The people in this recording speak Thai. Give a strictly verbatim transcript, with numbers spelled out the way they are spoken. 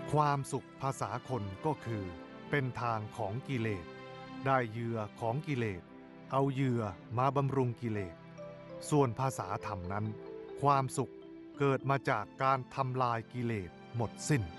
ความสุขภาษาคนก็คือเป็นทางของกิเลสได้เหยื่อของกิเลสเอาเหยื่อมาบำรุงกิเลสส่วนภาษาธรรมนั้นความสุขเกิดมาจากการทำลายกิเลสหมดสิ้น